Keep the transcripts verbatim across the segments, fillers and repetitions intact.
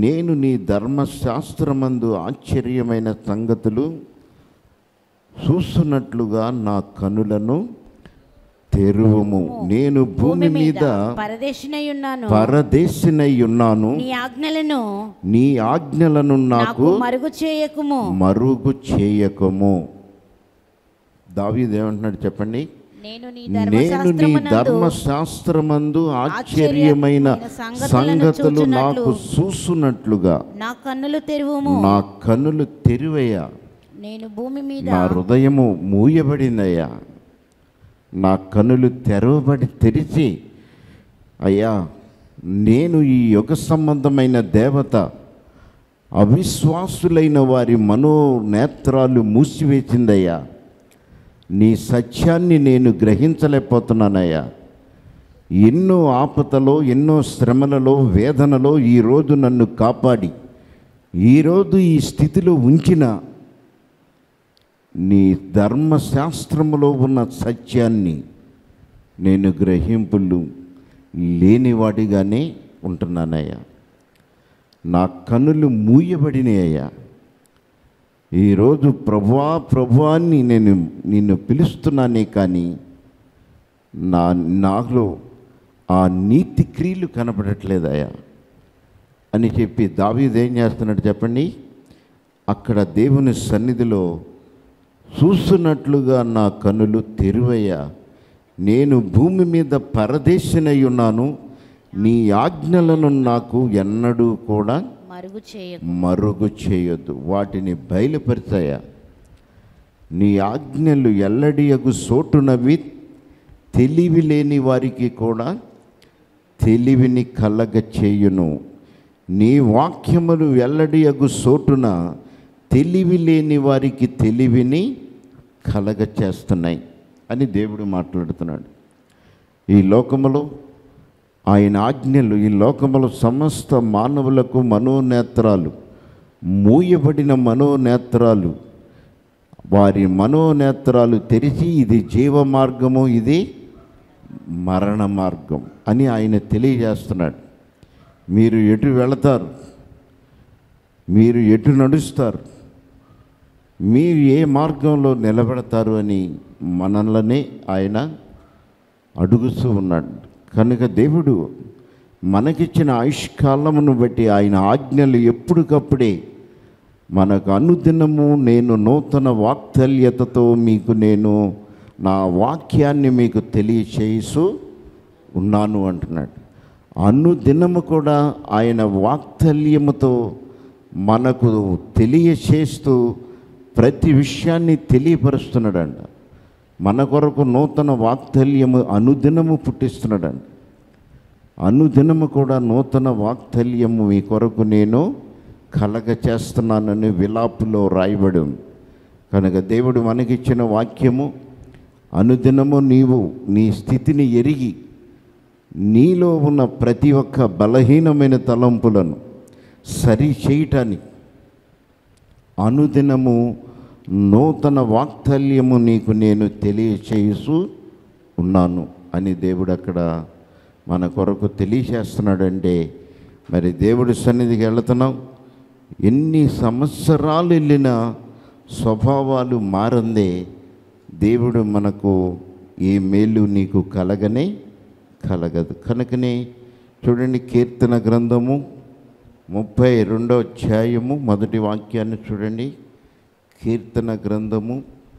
నేను నీ ధర్మశాస్త్రమందు ఆశ్చర్యమైన సంగతులు చూస్తున్నట్లుగా నా కనులను తెరువుము. నేను భూమి మీద పరదేశినై ఉన్నాను పరదేశినై ఉన్నాను నీ ఆజ్ఞలను నీ ఆజ్ఞలను నాకు మరుగు చేయకుము మరుగు చేయకము. దావీదు ఏమంటున్నాడు చెప్పండి? నేను నీ ధర్మశాస్త్రమందు ఆశ్చర్యమైన సంగతులు నాకు చూస్తున్నట్లుగా నా కన్నులు తెరువుము. నా కన్నులు తెరువయ్యా. నేను భూమి మీద నా హృదయము మూయబడిందయ్యా. నా కన్నులు తెరవబడి తెరిచి, అయ్యా నేను ఈ యుగ సంబంధమైన దేవత అవిశ్వాసులైన వారి మనోనేత్రాలు మూసివేసిందయ్యా. నీ సత్యాన్ని నేను గ్రహించలేకపోతున్నానయ్యా. ఎన్నో ఆపదలో, ఎన్నో శ్రమలలో, వేదనలో ఈరోజు నన్ను కాపాడి ఈరోజు ఈ స్థితిలో ఉంచిన నీ ధర్మశాస్త్రములో ఉన్న సత్యాన్ని నేను గ్రహింపులు లేనివాడిగానే ఉంటున్నానయ్యా. నా కన్నులు మూయబడినాయ్యా. ఈరోజు ప్రభువా ప్రభువాన్ని నేను నిన్ను పిలుస్తున్నానే కానీ నా నాలో ఆ నీతి క్రియలు కనపడట్లేదయ్యా అని చెప్పి దావీదు ఏం చేస్తున్నాడు చెప్పండి? అక్కడ దేవుని సన్నిధిలో చూస్తున్నట్లుగా నా కన్నులు తెరువయ్యా. నేను భూమి మీద పరదేశినై ఉన్నాను. నీ ఆజ్ఞలను నాకు ఎన్నడూ కూడా మరుగు చేయ మరుగు చేయొద్దు. వాటిని బయలుపరిచాయా. నీ ఆజ్ఞలు ఎల్లడియగు సోటునవి తెలివి లేని వారికి కూడా తెలివిని కలగ చేయును. నీ వాక్యములు ఎల్లడియగు సోటున తెలివి లేని వారికి తెలివిని కలగ చేస్తున్నాయి అని దేవుడు మాట్లాడుతున్నాడు. ఈ లోకములో ఆయన ఆజ్ఞలు ఈ లోకములో సమస్త మానవులకు మనోనేత్రాలు మూయబడిన మనోనేత్రాలు వారి మనోనేత్రాలు తెరిచి ఇది జీవ మార్గము, ఇది మరణ మార్గం అని ఆయన తెలియజేస్తున్నాడు. మీరు ఎటు వెళతారు, మీరు ఎటు నడుస్తారు, మీరు ఏ మార్గంలో నిలబడతారు అని మనల్ని ఆయన అడుగుతూ ఉన్నాడు. కనుక దేవుడు మనకిచ్చిన ఆయుష్కాలమును బట్టి ఆయన ఆజ్ఞలు ఎప్పటికప్పుడే మనకు అనుదినము నేను నూతన వాక్తల్యతతో మీకు నేను నా వాక్యాన్ని మీకు తెలియచేస్తూ ఉన్నాను అంటున్నాడు. అనుదినము కూడా ఆయన వాక్తల్యముతో మనకు తెలియచేస్తూ ప్రతి విషయాన్ని తెలియపరుస్తున్నాడంట. మన కొరకు నూతన వాక్తల్యము అనుదినము పుట్టిస్తున్నాడంట. అనుదినము కూడా నూతన వాక్తల్యము మీ కొరకు నేను కలగ చేస్తున్నానని విలాపులో రాయబడి ఉంది. కనుక దేవుడు మనకిచ్చిన వాక్యము అనుదినము నీవు నీ స్థితిని ఎరిగి నీలో ఉన్న ప్రతి ఒక్క బలహీనమైన తలంపులను సరి చేయటానికి అనుదినము నూతన వాక్తల్యము నీకు నేను తెలియచేస్తూ ఉన్నాను అని దేవుడు అక్కడ మన కొరకు తెలియచేస్తున్నాడంటే, మరి దేవుడి సన్నిధికి వెళుతున్నాం. ఎన్ని సంవత్సరాలు వెళ్ళినా స్వభావాలు మారందే దేవుడు మనకు ఏ మేలు నీకు కలగనే కలగదు. కనుకనే చూడండి, కీర్తన గ్రంథము ముప్పై రెండో అధ్యాయము మొదటి వాక్యాన్ని చూడండి. కీర్తన గ్రంథము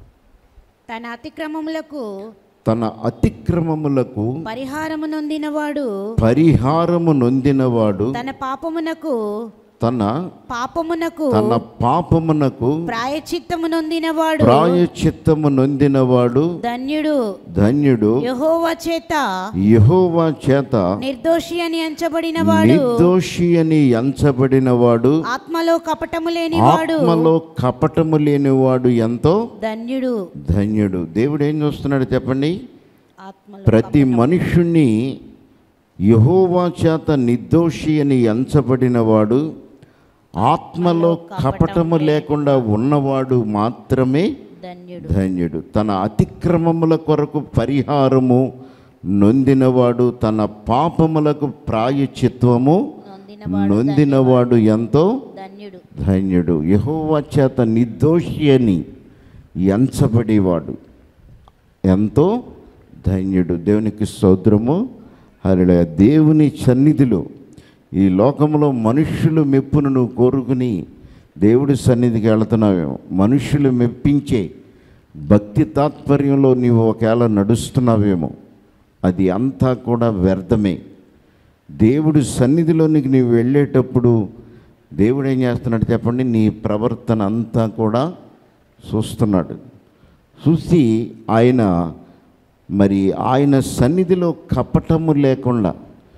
తన అతిక్రమములకు తన అతిక్రమములకు పరిహారము నొందినవాడు పరిహారము నొందినవాడు తన పాపమునకు తన పాపమునకు తన పాపమునకు ప్రాయచిత్తము నొందినవాడు ప్రాయచిత్తము నొందినవాడు ధన్యుడు ధన్యుడు యెహోవా చేత యెహోవా చేత నిర్దోషి అని ఎంచబడినవాడు నిర్దోషి అని ఎంచబడినవాడు ఆత్మలో కపటము లేనివాడు ఆత్మలో కపటము లేనివాడు ఎంతో ధన్యుడు ధన్యుడు. దేవుడు ఏం చూస్తున్నాడు చెప్పండి? ఆత్మలో ప్రతి మనుష్యుణ్ణి యెహోవా చేత నిర్దోషి అని ఎంచబడినవాడు, ఆత్మలో కపటము లేకుండా ఉన్నవాడు మాత్రమే ధన్యుడు. ధన్యుడు. తన అతిక్రమముల కొరకు పరిహారము నొందినవాడు, తన పాపములకు ప్రాయచిత్వము నొందినవాడు నొందినవాడు ఎంతో ధన్యుడు. ధన్యుడు. యెహోవా చేత నిర్దోషి అని ఎంచబడేవాడు ఎంతో ధన్యుడు. దేవునికి స్తోత్రము. హల్లెలూయా. దేవుని సన్నిధిలో ఈ లోకంలో మనుష్యులు మెప్పును నువ్వు కోరుకుని దేవుడి సన్నిధికి వెళుతున్నావేమో. మనుష్యులు మెప్పించే భక్తి తాత్పర్యంలో నీవు ఒకవేళ నడుస్తున్నావేమో. అది అంతా కూడా వ్యర్థమే. దేవుడి సన్నిధిలోనికి నీవు వెళ్ళేటప్పుడు దేవుడు ఏం చేస్తున్నాడు చెప్పండి? నీ ప్రవర్తన అంతా కూడా చూస్తున్నాడు. చూసి ఆయన మరి ఆయన సన్నిధిలో కపటము లేకుండా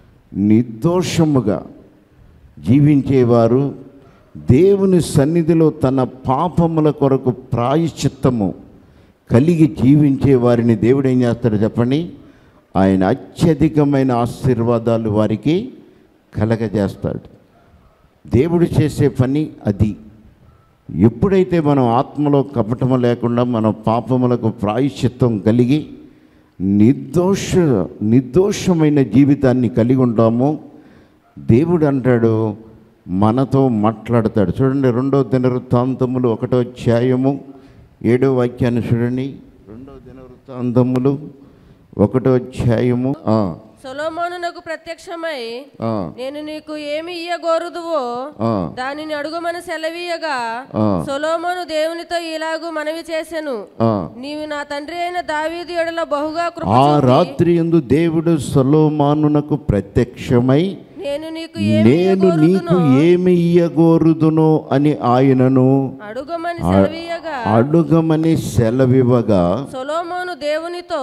నిర్దోషముగా జీవించేవారు, దేవుని సన్నిధిలో తన పాపముల కొరకు ప్రాయశ్చిత్తము కలిగి జీవించే వారిని దేవుడు ఏం చేస్తాడు చెప్పండి? ఆయన అత్యధికమైన ఆశీర్వాదాలు వారికి కలగజేస్తాడు. దేవుడు చేసే పని అది. ఎప్పుడైతే మనం ఆత్మలో కపటము లేకుండా మన పాపములకు ప్రాయశ్చిత్తం కలిగి నిర్దోష నిర్దోషమైన జీవితాన్ని కలిగి ఉంటామో, దేవుడు అంటాడు మనతో మాట్లాడతాడు. చూడండి, రెండో దినవృత్తాంతములు ఒకటో అధ్యాయము ఏడో వాక్యాన్ని చూడండి. రెండో దినవృత్తాంతములు ఒకటో అధ్యాయము. సొలొమోనునకు ప్రత్యక్షమై, నేను నీకు ఏమి ఇయ్యగోరుదువో దానిని అడుగుమని సెలవీయగా, సొలొమోను దేవునితో ఇలాగు మనవి చేసెను, నీవు నా తండ్రి అయిన దావీదు ఎడల బహుగా కృప చూపి. ఆ రాత్రి యందు దేవుడు సొలొమోనునకు ప్రత్యక్షమై, నేను నీకు నేను నీకు ఏమి ఇయ్యగోరుదునో అని ఆయనను అడుగమని సెలవీయగా అడుగమని సెలవివ్వగా, సొలొమోను దేవునితో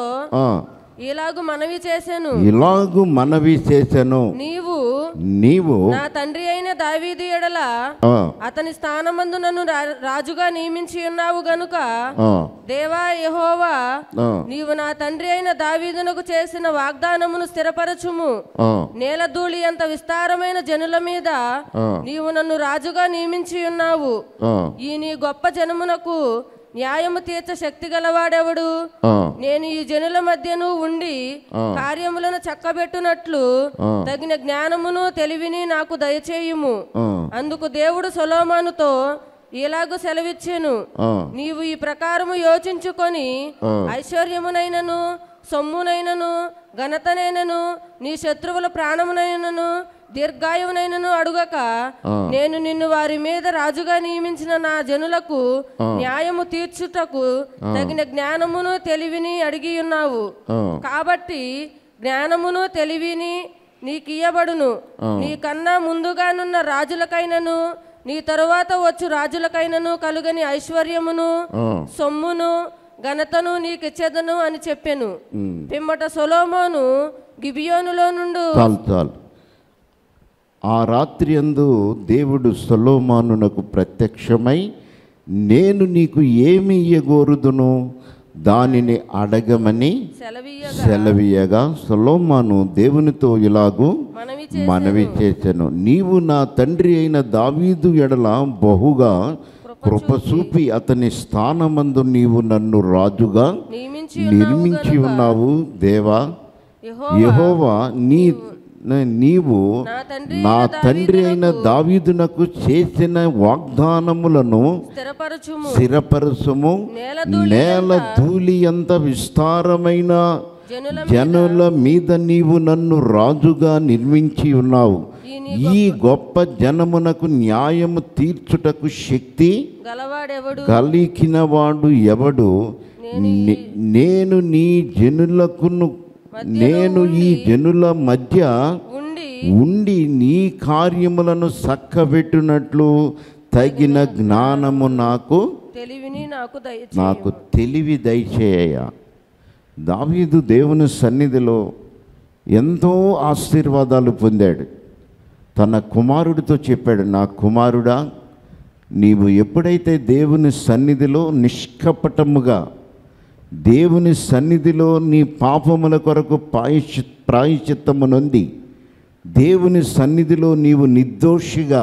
ఇలాగు మనవి చేసెను, ఇలాగు మనవి చేసెను, నీవు నీవు నా తండ్రి అయిన దావీదు ఎడల అతని స్థానమందు నన్ను రాజుగా నియమించి ఉన్నావు గనుక, దేవా యెహోవా, నీవు నా తండ్రి అయిన దావీదునకు చేసిన వాగ్దానమును స్థిరపరచుము. నేల ధూళి అంత విస్తారమైన జనుల మీద నీవు నన్ను రాజుగా నియమించి ఉన్నావు. ఈ నీ గొప్ప జనమునకు న్యాయము తీర్చ శక్తి గలవాడెవడు? నేను ఈ జనుల మధ్యను ఉండి కార్యములను చక్కబెట్టునట్లు తగిన జ్ఞానమును తెలివిని నాకు దయచేయుము. అందుకు దేవుడు సొలొమోనుతో ఇలాగు సెలవిచ్చెను, నీవు ఈ ప్రకారము యోచించుకొని ఐశ్వర్యమునైనను సొమ్మునైనను ఘనతనైనను నీ శత్రువుల ప్రాణమునైనను దీర్ఘాయువునైనను అడుగక, నేను నిన్ను వారి మీద రాజుగా నియమించిన నా జనులకు న్యాయము తీర్చుటకు తగిన జ్ఞానమును తెలివిని అడిగి ఉన్నావు. కాబట్టి జ్ఞానమును తెలివిని నీకియ్యబడును. నీకన్నా ముందుగానున్న రాజులకైనను నీ తరువాత వచ్చు రాజులకైనను కలుగని ఐశ్వర్యమును సొమ్మును ఘనతను నీకిచ్చేదను అని చెప్పెను. పిమ్మట సొలొమోను గిబియోనులో నుండి చాలు చాలు ఆ రాత్రి యందు దేవుడు సొలొమోనునకు ప్రత్యక్షమై, నేను నీకు ఏమి ఇయ్యగోరుదును దానిని అడగమని సెలవీయగా, సొలొమోను దేవునితో ఇలాగు మనవి చేసెను, నీవు నా తండ్రి అయిన దావీదు ఎడల బహుగా కృప చూపి అతని స్థానమందు నీవు నన్ను రాజుగా నిర్మించి ఉన్నావు. దేవా యెహోవా, నీ నీవు నా తండ్రి అయిన దావీదునకు చేసిన వాగ్దానములను స్థిరపరచుము. నేల ధూళి అంత విస్తారమైన జనుల మీద నీవు నన్ను రాజుగా నిర్మించి ఉన్నావు. ఈ గొప్ప జనమునకు న్యాయము తీర్చుటకు శక్తి కలిగిన వాడు ఎవడు? నేను నీ జనులకును నేను ఈ జనుల మధ్య ఉండి నీ కార్యములను చక్కబెట్టునట్లు తగిన జ్ఞానము నాకు నాకు తెలివి దయచేయ. దావీదు దేవుని సన్నిధిలో ఎంతో ఆశీర్వాదాలు పొందాడు. తన కుమారుడితో చెప్పాడు, నా కుమారుడా, నీవు ఎప్పుడైతే దేవుని సన్నిధిలో నిష్కపటముగా దేవుని సన్నిధిలో నీ పాపముల కొరకు ప్రాయశ్చి ప్రాయశ్చిత్తము నొంది దేవుని సన్నిధిలో నీవు నిర్దోషిగా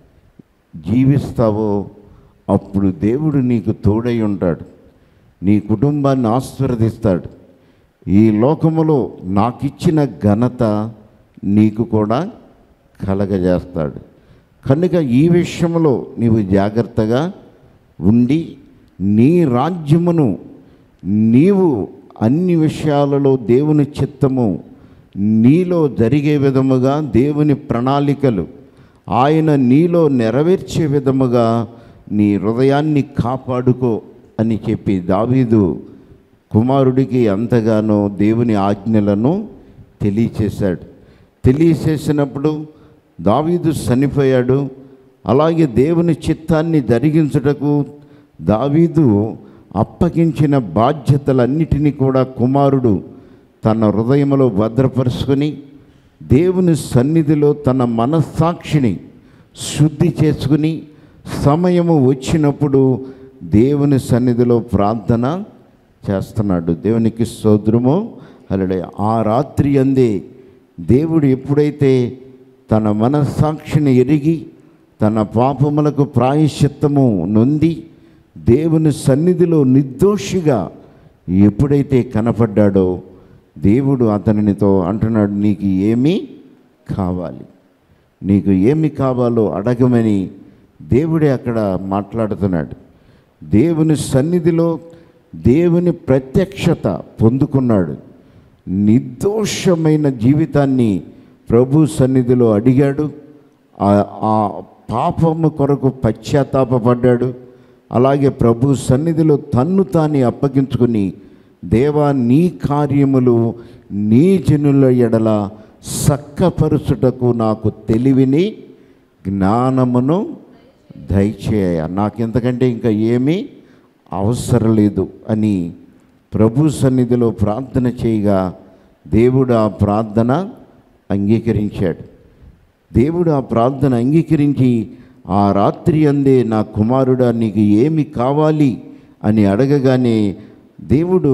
జీవిస్తావో, అప్పుడు దేవుడు నీకు తోడై ఉంటాడు, నీ కుటుంబాన్ని ఆశీర్వదిస్తాడు. ఈ లోకములో నాకిచ్చిన ఘనత నీకు కూడా కలగజేస్తాడు. కనుక ఈ విషయంలో నీవు జాగ్రత్తగా ఉండి నీ రాజ్యమును నీవు అన్ని విషయాలలో దేవుని చిత్తము నీలో జరిగే విధముగా, దేవుని ప్రణాళికలు ఆయన నీలో నెరవేర్చే విధముగా నీ హృదయాన్ని కాపాడుకో అని చెప్పి దావీదు కుమారుడికి ఎంతగానో దేవుని ఆజ్ఞలను తెలియచేశాడు. తెలియచేసినప్పుడు దావీదు చనిపోయాడు. అలాగే దేవుని చిత్తాన్ని జరిగించుటకు దావీదు అప్పగించిన బాధ్యతలన్నిటినీ కూడా కుమారుడు తన హృదయంలో భద్రపరుచుకొని దేవుని సన్నిధిలో తన మనస్సాక్షిని శుద్ధి చేసుకుని సమయము వచ్చినప్పుడు దేవుని సన్నిధిలో ప్రార్థన చేస్తున్నాడు. దేవునికి స్తోత్రము. హల్లెలూయా. ఆ రాత్రి అందే దేవుడు ఎప్పుడైతే తన మనస్సాక్షిని ఎరిగి తన పాపములకు ప్రాయశ్చిత్తము నొంది దేవుని సన్నిధిలో నిర్దోషిగా ఎప్పుడైతే కనపడ్డాడో దేవుడు అతనితో అంటున్నాడు, నీకు ఏమి కావాలి, నీకు ఏమి కావాలో అడగమని దేవుడే అక్కడ మాట్లాడుతున్నాడు. దేవుని సన్నిధిలో దేవుని ప్రత్యక్షత పొందుకున్నాడు. నిర్దోషమైన జీవితాన్ని ప్రభు సన్నిధిలో అడిగాడు. ఆ పాపము కొరకు పశ్చాత్తాపపడ్డాడు. అలాగే ప్రభు సన్నిధిలో తన్ను తాని అప్పగించుకుని, దేవా నీ కార్యములు నీ జనుల ఎడల సక్కపరుచుటకు నాకు తెలివిని జ్ఞానమును దయచేయ, నాకెంతకంటే ఇంకా ఏమీ అవసరం లేదు అని ప్రభు సన్నిధిలో ప్రార్థన చేయగా దేవుడు ఆ ప్రార్థన అంగీకరించాడు. దేవుడు ఆ ప్రార్థన అంగీకరించి ఆ రాత్రి అందే నా కుమారుడా నీకు ఏమి కావాలి అని అడగగానే దేవుడు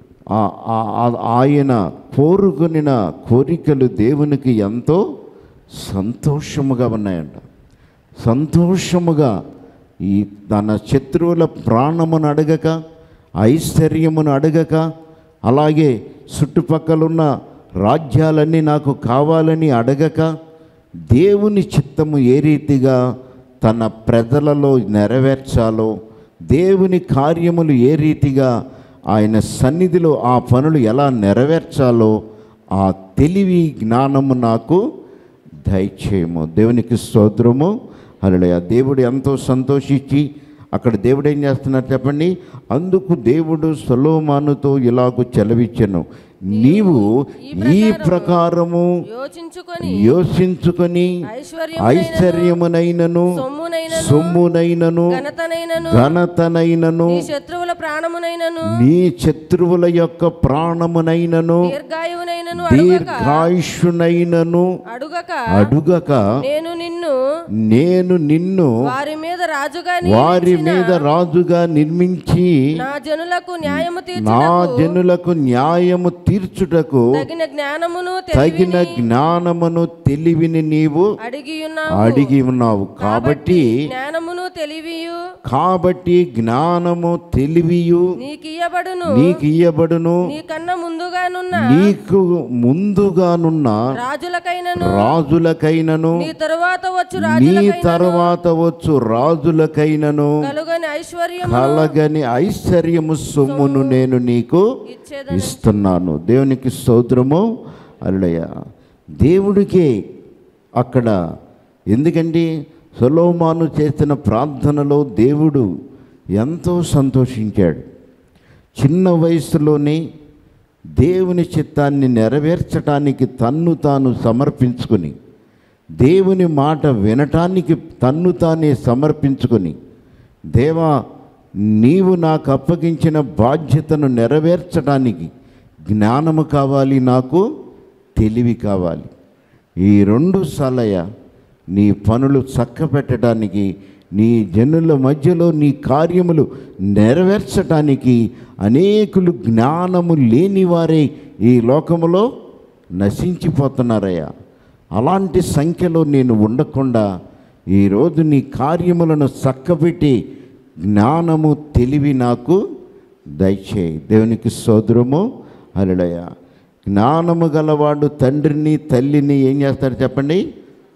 ఆయన కోరుకొనిన కోరికలు దేవునికి ఎంతో సంతోషముగా ఉన్నాయంట. సంతోషముగా ఈ తన శత్రువుల ప్రాణమును అడగక, ఐశ్వర్యమును అడగక, అలాగే చుట్టుపక్కలున్న రాజ్యాలన్నీ నాకు కావాలని అడగక, దేవుని చిత్తము ఏ రీతిగా తన ప్రజలలో నెరవేర్చాలో, దేవుని కార్యములు ఏ రీతిగా ఆయన సన్నిధిలో ఆ పనులు ఎలా నెరవేర్చాలో ఆ తెలివి జ్ఞానము నాకు దయచేయము. దేవునికి స్తోత్రము. హల్లెలూయా. దేవుడు ఎంతో సంతోషించి అక్కడ దేవుడు ఏం చేస్తున్నారు చెప్పండి. అందుకు దేవుడు సొలొమోనుతో ఇలాగూ సెలవిచ్చెను, నీవు ఈ ప్రకారము యోచించుకొని ఐశ్వర్యమునైనను సొమ్మునైనను ఘనతనైనను శత్రువుల ప్రాణమునైనను నీ శత్రువుల యొక్క ప్రాణమునైనను దీర్ఘాయుష్యునైనను అడుగక అడుగక నేను నిన్ను నేను నిన్ను వారి మీద రాజుగా వారి మీద రాజుగా నిర్మించి నా జనులకు న్యాయము నా జనులకు న్యాయము తీర్చుటకు తగిన జ్ఞానమును తగిన జ్ఞానమును తెలివిని నీవు అడిగి అడిగి ఉన్నావు. కాబట్టి జ్ఞానమును తెలివియు కాబట్టి జ్ఞానము తెలివియు నీకియ్యబడును నీకియ్యబడును నీకన్నా ముందుగానున్న నీకు ముందుగానున్న రాజులకైనను రాజులకైనను నీ తరువాత వచ్చు నీ తర్వాత వచ్చు రాజులకైనను కలుగని ఐశ్వర్యము కలగని ఐశ్వర్యము సొమ్మును నేను నీకు ఇస్తున్నాను. దేవునికి స్తోత్రము. హల్లెలూయా. దేవుడికే అక్కడ ఎందుకంటే సొలొమోను చేసిన ప్రార్థనలో దేవుడు ఎంతో సంతోషించాడు. చిన్న వయసులోనే దేవుని చిత్తాన్ని నెరవేర్చటానికి తన్ను తాను సమర్పించుకొని, దేవుని మాట వినటానికి తన్ను తానే సమర్పించుకొని, దేవా నీవు నాకు అప్పగించిన బాధ్యతను నెరవేర్చడానికి జ్ఞానము కావాలి, నాకు తెలివి కావాలి. ఈ రెండు సలయ నీ పనులు చక్కబెట్టడానికి, నీ జనుల మధ్యలో నీ కార్యములు నెరవేర్చటానికి అనేకులు జ్ఞానము లేని వారే ఈ లోకములో నశించిపోతున్నారయ్యా. అలాంటి సంఖ్యలో నేను ఉండకుండా ఈరోజు నీ కార్యములను చక్కబెట్టి జ్ఞానము తెలివి నాకు దయచేయి. దేవునికి స్తోత్రము. హల్లెలూయా. జ్ఞానము గలవాడు తండ్రిని తల్లిని ఏం చేస్తాడు చెప్పండి,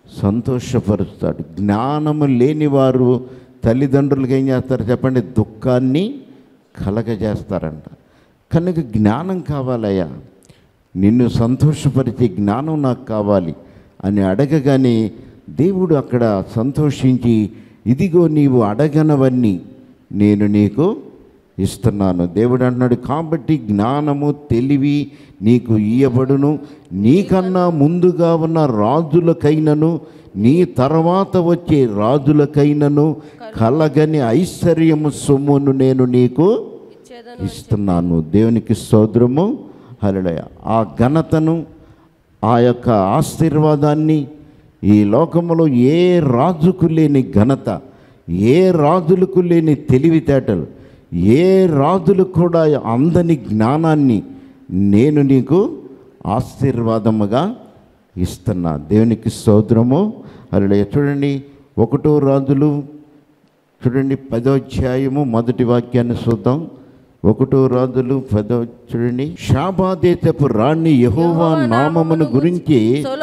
సంతోషపరుస్తాడు. జ్ఞానము లేని వారు తల్లిదండ్రులకు ఏం చేస్తారు చెప్పండి? దుఃఖాన్ని కలగజేస్తారంట. కనుక జ్ఞానం కావాలయ్యా, నిన్ను సంతోషపరిచే జ్ఞానం నాకు కావాలి అని అడగగానే దేవుడు అక్కడ సంతోషించి, ఇదిగో నీవు అడగనవన్నీ నేను నీకు ఇస్తున్నాను. దేవుడు అంటున్నాడు, కాబట్టి జ్ఞానము తెలివి నీకు ఇయ్యబడును, నీకన్నా ముందుగా ఉన్న రాజులకైనను నీ తర్వాత వచ్చే రాజులకైనను కలగని ఐశ్వర్యము సొమ్మును నేను నీకు ఇస్తున్నాను. దేవునికి స్తోత్రము, హల్లెలూయా. ఆ ఘనతను, ఆ యొక్క ఆశీర్వాదాన్ని ఈ లోకములో ఏ రాజుకు లేని ఘనత, ఏ రాజులకు లేని తెలివితేటలు, ఏ రాజులు కూడా అందని జ్ఞానాన్ని నేను నీకు ఆశీర్వాదముగా ఇస్తున్నా. దేవునికి స్తోత్రము, హల్లెలూయా. చూడండి, ఒకటో రాజులు చూడండి పదో అధ్యాయము మొదటి వాక్యాన్ని చూద్దాం. ఒకటో రాజులు పదో చూడండి. షాబా దేశపు రాణి యెహోవా నామమును గురించి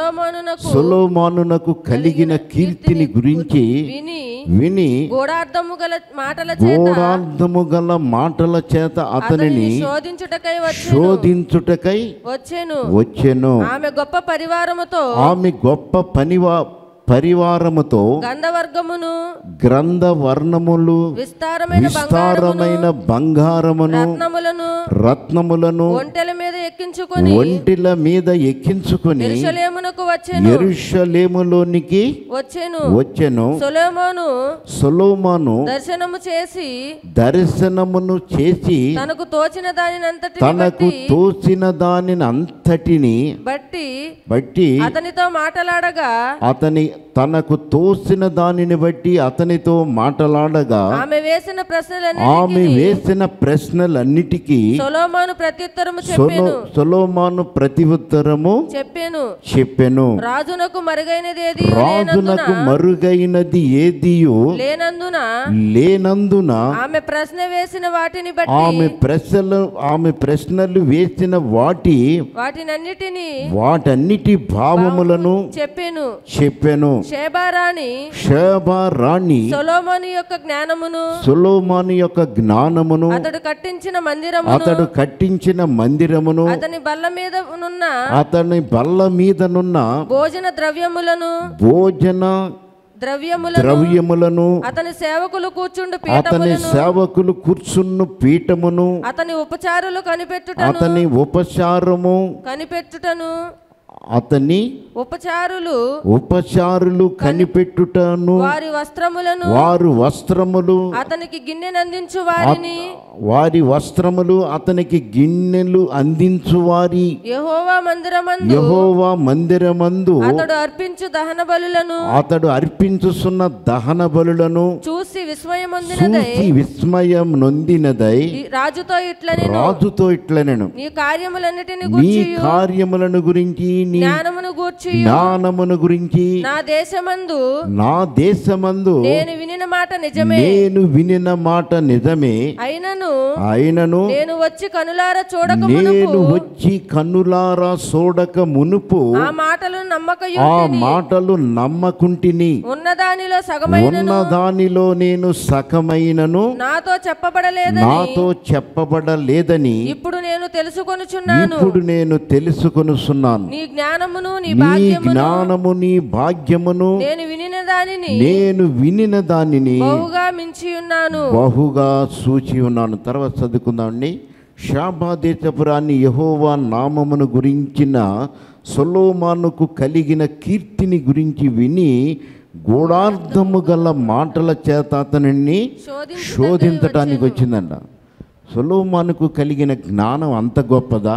సొలొమోనునకు కలిగిన కీర్తిని గురించి విని గూఢార్థము గల మాటల గూఢార్థము గల మాటల చేత అతనిని శోధించుటకై శోధించుటకై వచ్చెను వచ్చెను ఆమె గొప్ప పరివారముతో ఆమె గొప్ప పనివా పరివారముతో గంధవర్గమును గ్రంథవర్ణములు విస్తారమైన విస్తారమైన బంగారమును రత్నములను రత్నములను ఒంటెల మీద ఎక్కించుకొని ఒంటిల మీద ఎక్కించుకొని యెరూషలేమునకు వచ్చెను యెరూషలేములోనికి వచ్చెను వచ్చెను సొలొమోను సొలొమోను దర్శనము చేసి దర్శనమును చేసి తనకు తోచిన దానినంతటిని తనకు తోచిన దానిని అంతటిని బట్టి బట్టి అతనితో మాట్లాడగా అతని తనకు తోసిన దానిని బట్టి అతనితో మాట్లాడగా ఆమె వేసిన ప్రశ్నలన్నీ ఆమె వేసిన ప్రశ్నలన్నిటికీ సొలొమోను ప్రత్యుత్తరము చెప్పెను సొలొమోను ప్రతిఉత్తరము చెప్పెను చెప్పెను రాజునకు మరుగైనదేది రాజునకు మరుగైనది ఏదియు లేనందున లేనందున ఆమె ప్రశ్న వేసిన వాటిని బట్టి ఆమె ప్రశ్నలు ఆమె ప్రశ్నలు వేసిన వాటి వాటినన్నిటిని వాటన్నిటి భావములను చెప్పెను చెప్పెను. షేబా రాణి షేబా రాణి సొలొమోను యొక్క జ్ఞానమును సొలొమోను యొక్క జ్ఞానమును అతడు కట్టించిన మందిరమును అతడు కట్టించిన మందిరమును అతని బల్ల మీద నున్న అతని బల్ల మీదనున్న భోజన ద్రవ్యములను భోజన ద్రవ్యములను ద్రవ్యములను అతని సేవకులు కూర్చుండు అతని పీఠములను సేవకులు కూర్చున్న పీఠమును అతని ఉపచారులు కనిపెట్టుటను అతని ఉపచారము కనిపెట్టుటను అతని ఉపచారులు ఉపచారులు కనిపెట్టుటను వారి వస్త్రములను వారు వస్త్రములు అతనికి గిన్నెనందించు వారిని వారి వస్త్రములు అతనికి గిన్నెలు అందించు వారి యెహోవా మందిరమందు యెహోవా మందిరమందు అతడు అర్పించు దహన బలులను అతడు అర్పించుచున్న దహన బలులను చూసి విస్మయమొందినదై చూసి విస్మయం నొందినదై రాజుతో ఇట్లనే రాజుతో ఇట్లనెను, నీ కార్యములన్నిటిని నీ గూర్చి కార్యములను గురించి నీ జ్ఞానమును గూర్చి జ్ఞానమును గురించి నా దేశమందు నా దేశమందు నేను వినిన మాట నిజమే నేను వినిన మాట నిజమే అయినను అయినను నేను వచ్చి కనులార చూడక నేను మునుపు వచ్చి కన్నులారా చూడక మునుపు ఆ మాటలు ఆ నమ్మకయుక్తిని మాటలు నమ్మకుంటిని, ఉన్నదానిలో సగమైనను ఉన్న దానిలో నేను సకమైనను నాతో చెప్పబడలేదని నాతో చెప్పబడలేదని ఇప్పుడు నేను తెలుసుకొనుచున్నాను. ఇప్పుడు నేను తెలుసుకొనుచున్నాను. నీ జ్ఞానమును నీ నీ భాగ్యమును జ్ఞానము నీ భాగ్యమును నేను వినిన దానిని నేను వినిన దానిని బహుగా మించి ఉన్నాను. బహుగా సూచి ఉన్నాను. తర్వాత చదువుకుందామండి. షాబా దేశపురాన్ని యెహోవా నామమును గురించిన సొలొమోనుకు కలిగిన కీర్తిని గురించి విని గూఢార్థము గల మాటల చేత అతనిని శోధించటానికి వచ్చిందంట. సొలొమోనుకు కలిగిన జ్ఞానం అంత గొప్పదా?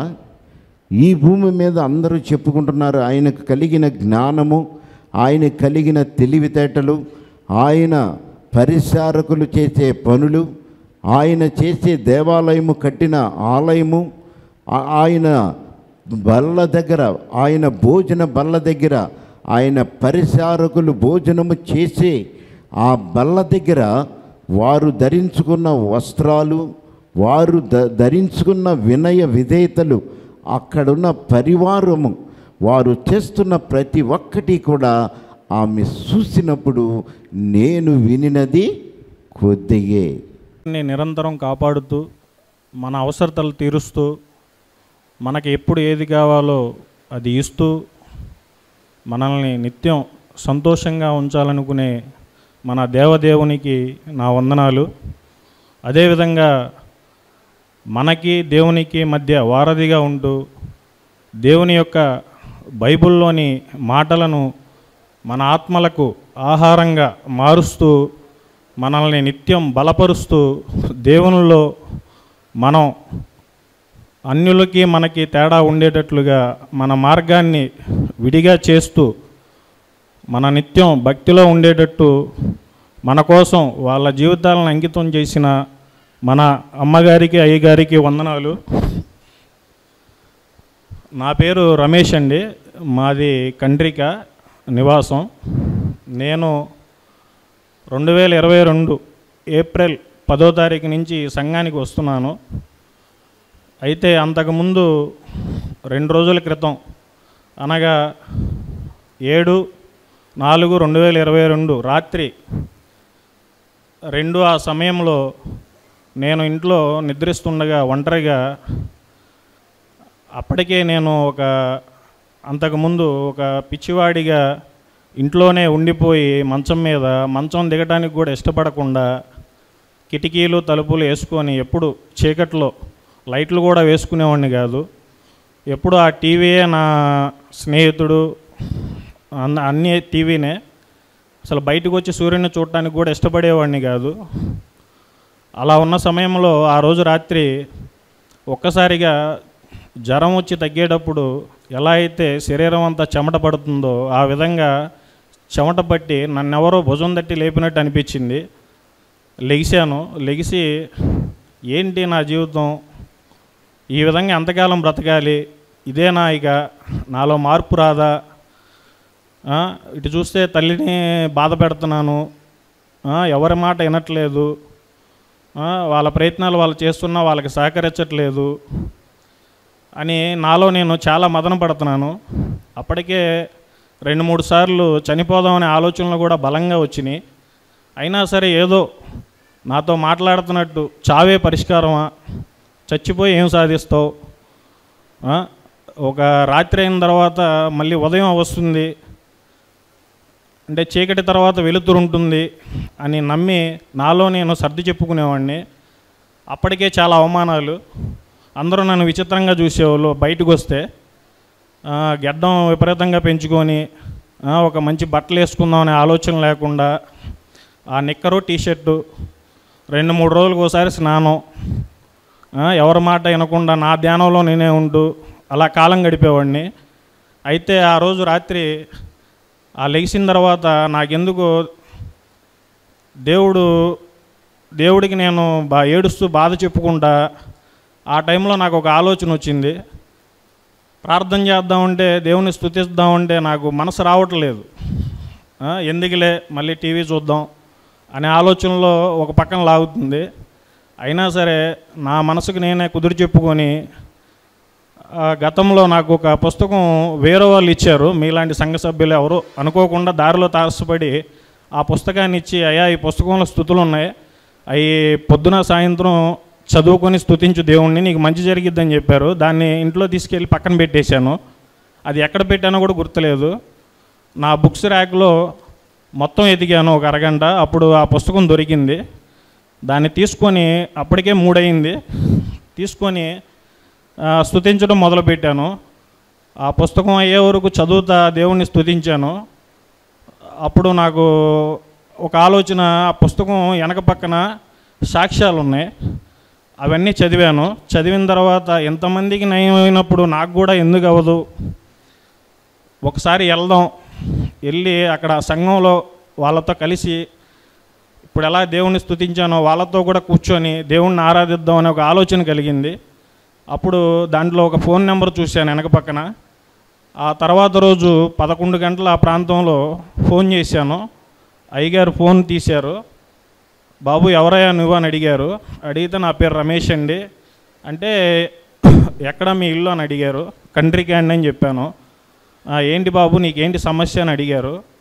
ఈ భూమి మీద అందరూ చెప్పుకుంటున్నారు ఆయనకు కలిగిన జ్ఞానము, ఆయన కలిగిన తెలివితేటలు, ఆయన పరిచారకులు చేసే పనులు, ఆయన చేసే దేవాలయము కట్టిన ఆలయము, ఆయన బల్ల దగ్గర ఆయన భోజన బల్ల దగ్గర ఆయన పరిచారకులు భోజనము చేసే ఆ బల్ల దగ్గర వారు ధరించుకున్న వస్త్రాలు, వారు ద ధరించుకున్న వినయ విధేయతలు, అక్కడున్న పరివారము, వారు చేస్తున్న ప్రతి ఒక్కటి కూడా ఆమె చూసినప్పుడు నేను వినినది కొద్దిగే. నిరంతరం కాపాడుతూ మన అవసరతలు తీరుస్తూ మనకి ఎప్పుడు ఏది కావాలో అది ఇస్తూ మనల్ని నిత్యం సంతోషంగా ఉంచాలనుకునే మన దేవదేవునికి నా వందనాలు. అదేవిధంగా మనకి దేవునికి మధ్య వారధిగా ఉంటూ దేవుని యొక్క బైబిల్లోని మాటలను మన ఆత్మలకు ఆహారంగా మారుస్తూ మనల్ని నిత్యం బలపరుస్తూ దేవునిలో మనం అన్యులకి మనకి తేడా ఉండేటట్లుగా మన మార్గాన్ని విడిగా చేస్తూ మన నిత్యం భక్తిలో ఉండేటట్టు మన కోసం వాళ్ళ జీవితాలను అంకితం చేసిన మన అమ్మగారికి అయ్యగారికి వందనాలు. నా పేరు రమేష్ అండి, మాది కండ్రిక నివాసం. నేను రెండు వేల ఇరవై రెండు ఏప్రిల్ పదో తారీఖు నుంచి సంఘానికి వస్తున్నాను. అయితే అంతకుముందు రెండు రోజుల క్రితం అనగా ఏడు నాలుగు రెండు వేల ఇరవై రెండు రాత్రి రెండు ఆ సమయంలో నేను ఇంట్లో నిద్రిస్తుండగా ఒంటరిగా, అప్పటికే నేను ఒక అంతకుముందు ఒక పిచ్చివాడిగా ఇంట్లోనే ఉండిపోయి మంచం మీద మంచం దిగటానికి కూడా ఇష్టపడకుండా కిటికీలు తలుపులు వేసుకొని ఎప్పుడు చీకట్లో లైట్లు కూడా వేసుకునేవాడిని కాదు. ఎప్పుడు ఆ టీవీయే నా స్నేహితుడు, అన్న అన్నీ టీవీనే. అసలు బయటకు వచ్చి సూర్యుని చూడటానికి కూడా ఇష్టపడేవాడిని కాదు. అలా ఉన్న సమయంలో ఆ రోజు రాత్రి ఒక్కసారిగా జ్వరం వచ్చి తగ్గేటప్పుడు ఎలా అయితే శరీరం అంతా చెమట పడుతుందో ఆ విధంగా చెమట పట్టి నన్నెవరో భుజం తట్టి లేపినట్టు అనిపించింది. లెగిశాను. లెగిసి ఏంటి నా జీవితం, ఈ విధంగా ఎంతకాలం బ్రతకాలి, ఇదేనా ఇక, నాలో మార్పు రాదా, ఇటు చూస్తే తల్లిని బాధ పెడుతున్నాను, ఎవరి మాట వినట్లేదు, వాళ్ళ ప్రయత్నాలు వాళ్ళు చేస్తున్నా వాళ్ళకి సహకరించట్లేదు అని నాలో నేను చాలా మదన పడుతున్నాను. అప్పటికే రెండు మూడు సార్లు చనిపోదామనే ఆలోచనలు కూడా బలంగా వచ్చినాయి. అయినా సరే ఏదో నాతో మాట్లాడుతున్నట్టు, చావే పరిష్కారమా, చచ్చిపోయి ఏం సాధిస్తావు, ఒక రాత్రి అయిన తర్వాత మళ్ళీ ఉదయం వస్తుంది అంటే చీకటి తర్వాత వెలుతురు ఉంటుంది అని నమ్మి నాలో నేను సర్ది చెప్పుకునేవాడిని. అప్పటికే చాలా అవమానాలు, అందరూ నన్ను విచిత్రంగా చూసేవాళ్ళు. బయటకు వస్తే గెడ్డం విపరీతంగా పెంచుకొని ఒక మంచి బట్టలు వేసుకుందామనే ఆలోచన లేకుండా ఆ నిక్కరు టీషర్టు, రెండు మూడు రోజులకు ఒకసారి స్నానం, ఎవరి మాట వినకుండా నా ధ్యానంలో నేనే ఉంటూ అలా కాలం గడిపేవాడిని. అయితే ఆ రోజు రాత్రి ఆ లెగిసిన తర్వాత నాకెందుకు దేవుడు దేవుడికి నేను బా ఏడుస్తూ బాధ చెప్పుకుంటా ఆ టైంలో నాకు ఒక ఆలోచన వచ్చింది. ప్రార్థన చేద్దామంటే, దేవుని స్తుతిద్దామంటే నాకు మనసు రావట్లేదు. ఎందుకులే మళ్ళీ టీవీ చూద్దాం అనే ఆలోచనలో ఒక పక్కన లాగుతుంది. అయినా సరే నా మనసుకు నేనే కుదురు చెప్పుకొని, గతంలో నాకు ఒక పుస్తకం వేరే వాళ్ళు ఇచ్చారు, మీలాంటి సంఘ సభ్యులు ఎవరు అనుకోకుండా దారిలో తారసపడి ఆ పుస్తకాన్ని ఇచ్చి, అయ్యా ఈ పుస్తకంలో స్తుతులు ఉన్నాయి, అవి పొద్దున సాయంత్రం చదువుకొని స్తుతించు దేవుణ్ణి, నీకు మంచి జరిగిద్దని చెప్పారు. దాన్ని ఇంట్లో తీసుకెళ్ళి పక్కన పెట్టేశాను. అది ఎక్కడ పెట్టానో కూడా గుర్తులేదు. నా బుక్స్ ర్యాక్లో మొత్తం ఎదిగాను ఒక అరగంట, అప్పుడు ఆ పుస్తకం దొరికింది. దాన్ని తీసుకొని అప్పటికే మూడయింది, తీసుకొని స్తుతించడం మొదలుపెట్టాను. ఆ పుస్తకం అయ్యే వరకు చదువుతా దేవుణ్ణి స్తుతించాను. అప్పుడు నాకు ఒక ఆలోచన, ఆ పుస్తకం వెనక పక్కన సాక్ష్యాలు ఉన్నాయి, అవన్నీ చదివాను. చదివిన తర్వాత ఎంతమందికి నయం అయినప్పుడు నాకు కూడా ఎందుకు అవ్వదు, ఒకసారి వెళ్దాం, వెళ్ళి అక్కడ సంఘంలో వాళ్ళతో కలిసి ఇప్పుడు ఎలా దేవుణ్ణి స్తుతించానో వాళ్ళతో కూడా కూర్చొని దేవుణ్ణి ఆరాధిద్దాం అనే ఒక ఆలోచన కలిగింది. అప్పుడు దాంట్లో ఒక ఫోన్ నెంబర్ చూశాను వెనక పక్కన. ఆ తర్వాత రోజు పదకొండు గంటల ఆ ప్రాంతంలో ఫోన్ చేశాను. అయ్యగారు ఫోన్ తీశారు. బాబు ఎవరయ్యా నువ్వు అని అడిగారు. అడిగితే నా పేరు రమేష్ అండి అంటే, ఎక్కడ మీ ఇల్లు అని అడిగారు. కంట్రీ క్యాండ్ అని చెప్పాను. ఏంటి బాబు నీకేంటి సమస్య అని అడిగారు.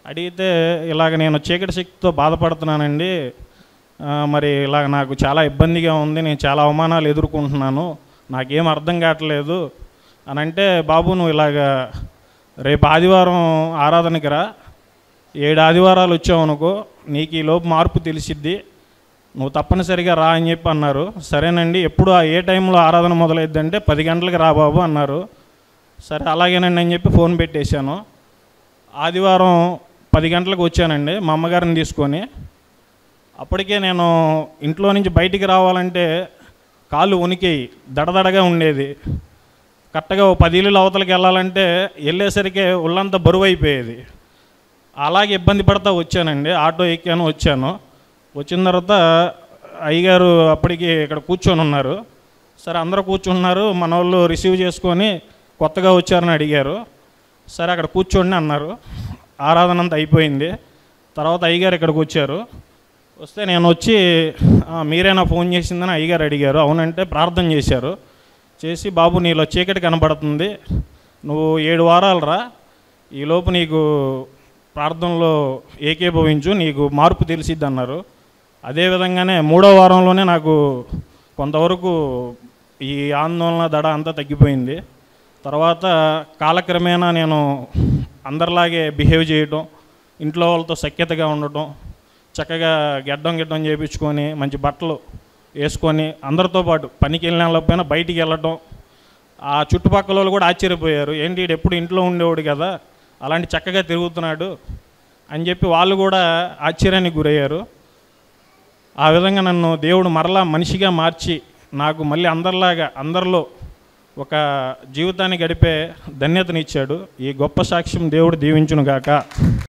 అడిగితే ఇలాగ నేను చీకటి శక్తితో బాధపడుతున్నానండి, ఆ, మరి ఇలాగ నాకు చాలా ఇబ్బందిగా ఉంది, నేను చాలా అవమానాలు ఎదుర్కొంటున్నాను, నాకేం అర్థం కావట్లేదు అని అంటే, బాబు నువ్వు ఇలాగ రేపు ఆదివారం ఆరాధనకి రా, ఏడు ఆదివారాలు వచ్చావు అనుకో, నీకు ఈ లోపు మార్పు తెలిసిద్ది, నువ్వు తప్పనిసరిగా రా అని చెప్పి అన్నారు. సరేనండి, ఎప్పుడు ఏ టైంలో ఆరాధన మొదలైద్దంటే పది గంటలకు రా బాబు అన్నారు. సరే అలాగేనండి అని చెప్పి ఫోన్ పెట్టేశాను. ఆదివారం పది గంటలకు వచ్చానండి మా అమ్మగారిని తీసుకొని. అప్పటికే నేను ఇంట్లో నుంచి బయటికి రావాలంటే కాళ్ళు వణికేయి, దడదడగా ఉండేది. కరెక్ట్గా ఓ పది ఇల్లులు అవతలకి వెళ్ళాలంటే వెళ్ళేసరికి ఒళ్ళంతా బరువు అయిపోయేది. అలాగే ఇబ్బంది పడతా వచ్చానండి. ఆటో ఎక్కాను, వచ్చాను. వచ్చిన తర్వాత అయ్యగారు అప్పటికి ఇక్కడ కూర్చొని ఉన్నారు. సరే అందరూ కూర్చున్నారు, మన వాళ్ళు రిసీవ్ చేసుకొని కొత్తగా వచ్చారని అడిగారు. సరే అక్కడ కూర్చోండి అన్నారు. ఆరాధన అంతా అయిపోయింది. తర్వాత అయ్యగారు ఇక్కడికి వచ్చారు. వస్తే నేను వచ్చి మీరేనా ఫోన్ చేసిందని అయ్యగారు అడిగారు. అవునంటే ప్రార్థన చేశారు. చేసి బాబు నీలో చీకటి కనబడుతుంది, నువ్వు ఏడు వారాలు రా, ఈలోపు నీకు ప్రార్థనలో ఏకీభవించు, నీకు మార్పు తెలిసిద్ది అన్నారు. అదేవిధంగానే మూడో వారంలోనే నాకు కొంతవరకు ఈ ఆందోళన దడ అంతా తగ్గిపోయింది. తర్వాత కాలక్రమేణా నేను అందరిలాగే బిహేవ్ చేయటం, ఇంట్లో వాళ్ళతో సఖ్యతగా ఉండటం, చక్కగా గెడ్డం గిడ్డం చేయించుకొని మంచి బట్టలు వేసుకొని అందరితో పాటు పనికి వెళ్ళిన వాళ్ళపైన బయటికి వెళ్ళటం. ఆ చుట్టుపక్కల వాళ్ళు కూడా ఆశ్చర్యపోయారు, ఏంటి వీడు ఎప్పుడు ఇంట్లో ఉండేవాడు కదా, అలాంటి చక్కగా తిరుగుతున్నాడు అని చెప్పి వాళ్ళు కూడా ఆశ్చర్యానికి గురయ్యారు. ఆ విధంగా నన్ను దేవుడు మరలా మనిషిగా మార్చి నాకు మళ్ళీ అందరిలాగా అందరిలో ఒక జీవితాన్ని గడిపే ధన్యతనిచ్చాడు. ఈ గొప్ప సాక్ష్యం దేవుడు దీవించును గాక.